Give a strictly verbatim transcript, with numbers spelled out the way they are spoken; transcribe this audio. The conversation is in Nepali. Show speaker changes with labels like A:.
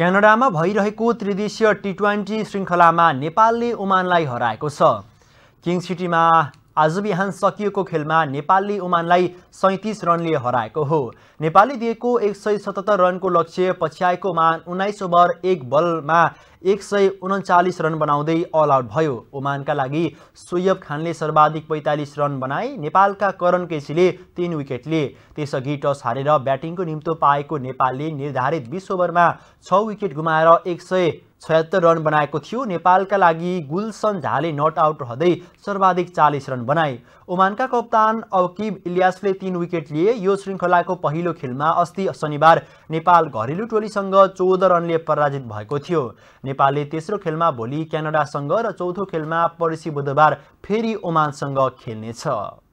A: क्यानाडामा भइरहेको त्रिदेशीय टी ट्वेन्टी श्रृङ्खलामा नेपालले ओमानलाई हराएको छ। किङ सिटीमा आज बिहान सकिएको खेलमा नेपालले ओमानलाई सैंतीस रनले हराएको हो। नेपालले दिएको एक सय सतहत्तर रनको लक्ष्य पछ्याएको ओमान उन्नाइस ओभर एक बलमा एक सय उन्चालिस रन बनाउँदै अल आउट भयो। ओमानका लागि सोयब खानले सर्वाधिक पैंतालिस रन बनाए। नेपालका करण केसीले तीन विकेट लिए। त्यसअघि टस हारेर ब्याटिङको निम्तो पाएको नेपालले निर्धारित बीस ओभरमा छ विकेट गुमाएर एक सय छयत्तर रन बनाएको थियो। नेपालका लागि गुलसन झाले नट आउट रहँदै सर्वाधिक चालीस रन बनाए। ओमानका कप्तान अकिब इलियासले तीन विकेट लिए। यो श्रृङ्खलाको पहिलो खेलमा अस्ति शनिबार नेपाल घरेलु टोलीसँग चौध रनले पराजित भएको थियो। नेपालले तेस्रो खेलमा भोलि क्यानाडासँग र चौथो खेलमा पर्सि बुधबार फेरि ओमानसँग खेल्नेछ।